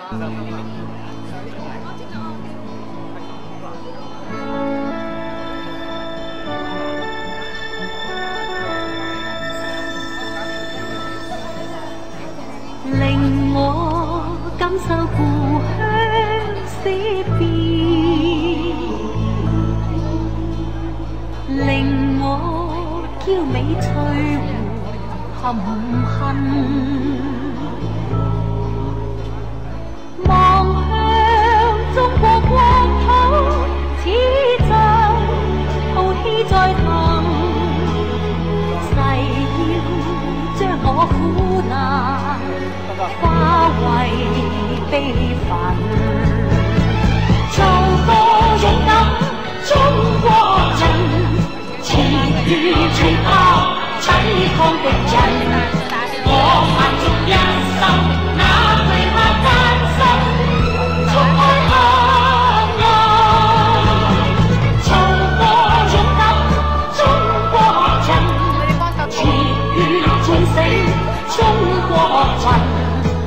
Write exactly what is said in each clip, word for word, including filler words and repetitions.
令我感受故鄉死別，令我嬌美翠湖含恨。望向中國國土，此際浩氣在騰，誓要將我苦難化為悲憤，做個勇敢中國人，前與最怕抵抗敵人。我萬眾一心，哪懼怕艱辛，衝開黑暗，做個勇敢中國人，前與最死中國人。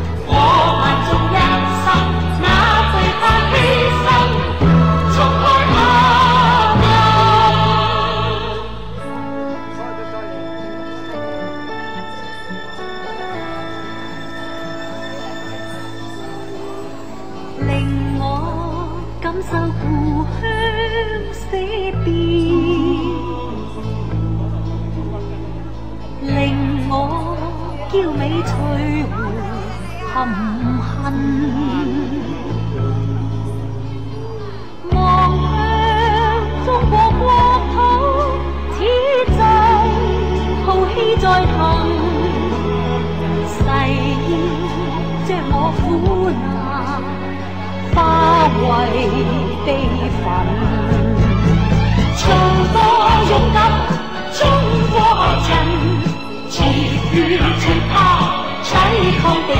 感受故鄉死別，令我嬌美翠湖含恨。望向中國國土，此際浩氣在騰，誓要將我苦難化為悲憤，做個勇敢中國人，前與最怕抵抗敵